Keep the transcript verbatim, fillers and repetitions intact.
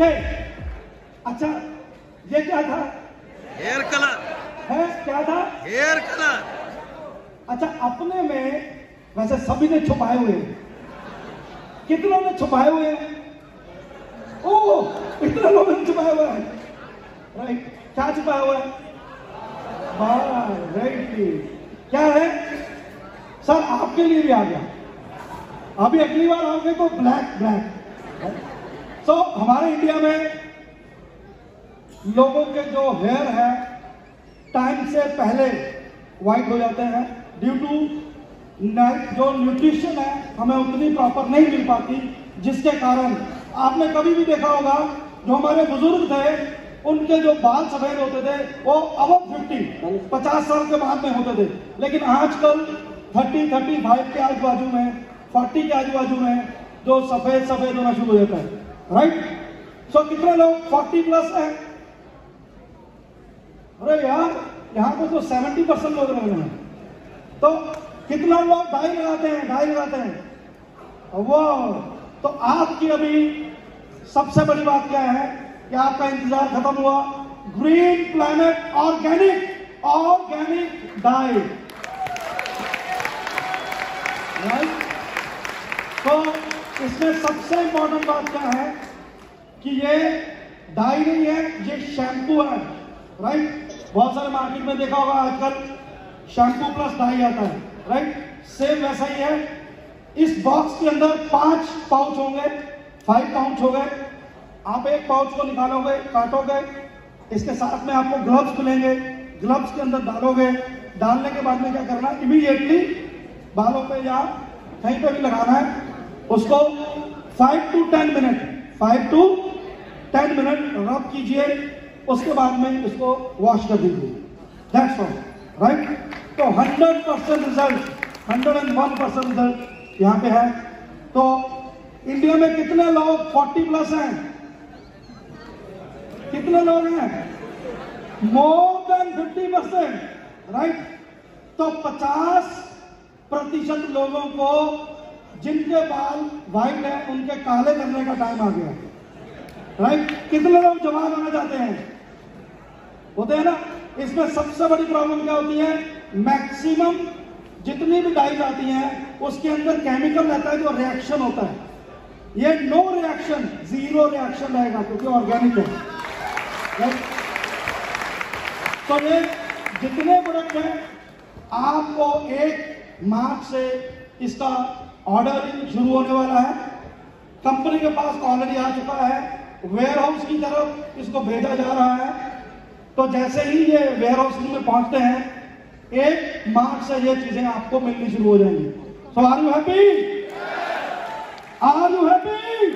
Okay, अच्छा ये क्या था? हेयर कलर है, क्या था? Hair colour. अच्छा, अपने में वैसे सभी ने छुपाए हुए हैं, कितनों ने छुपाए हुए हैं? ओह, इतने लोगों ने छुपाए हुए हैं, राइट। क्या छुपाया हुआ है? राइट, क्या है सर? आपके लिए भी आ गया, अभी अगली बार आओगे तो ब्लैक ब्लैक। सो हमारे इंडिया में लोगों के जो हेयर है टाइम से पहले व्हाइट हो जाते हैं ड्यू टू जो न्यूट्रिशन है हमें उतनी प्रॉपर नहीं मिल पाती, जिसके कारण आपने कभी भी देखा होगा जो हमारे बुजुर्ग थे उनके जो बाल सफेद होते थे वो अब फिफ्टी पचास साल के बाद में होते थे, लेकिन आजकल थर्टी थर्टी फाइव के आजू बाजू में, फोर्टी के आजू बाजू में जो सफेद सफेद होना शुरू हो जाता है, राइट। सो कितने लोग फोर्टी प्लस हैं? अरे यार, यहाँ पे तो सेवेंटी परसेंट लोग रह रहे हैं। तो कितना लोग डाई लगाते हैं? डाई लगाते हैं वो। तो आपकी अभी सबसे बड़ी बात क्या है कि आपका इंतजार खत्म हुआ। Green Planet organic organic dye, right. तो इसमें सबसे इंपॉर्टेंट बात क्या है कि ये डाई नहीं है, ये शैम्पू है, राइट। बहुत सारे मार्केट में देखा होगा आजकल शैम्पू प्लस डाई आता है, राइट। सेम वैसा ही है। इस बॉक्स के अंदर पांच पाउच होंगे, फाइव पाउच हो गए। आप एक पाउच को निकालोगे, काटोगे, इसके साथ में आपको ग्लव्स मिलेंगे, ग्लव्स के अंदर डालोगे। डालने के बाद में क्या करना है, इमीडिएटली बालों पे या कहीं पे भी लगाना है उसको। Five to ten minute five to ten minute rub कीजिए, उसके बाद में इसको वॉश कर दीजिए। That's all, right. तो hundred percent result, hundred and one percent result यहाँ पे है। तो इंडिया में कितने लोग फोर्टी प्लस हैं? कितने लोग हैं? More than fifty percent, right. तो पचास प्रतिशत लोगों को जिनके बाल व्हाइट है उनके काले करने का टाइम आ गया, राइट। कितने लोग जवाब आना चाहते हैं? होते हैं ना। इसमें सबसे बड़ी प्रॉब्लम क्या होती है, मैक्सिमम जितनी भी डाइज आती हैं उसके अंदर केमिकल रहता है जो रिएक्शन होता है। ये नो रिएक्शन, जीरो रिएक्शन रहेगा क्योंकि ऑर्गेनिक है, राइट। तो ये जितने प्रोडक्ट हैं आपको एक मार्च से इसका ऑर्डर शुरू होने वाला है। कंपनी के पास ऑलरेडी आ चुका है, वेयर हाउस की तरफ इसको भेजा जा रहा है। तो जैसे ही ये वेयर हाउस में पहुंचते हैं एक मार्च से ये चीजें आपको मिलनी शुरू हो जाएंगी। So are you happy? Are you happy?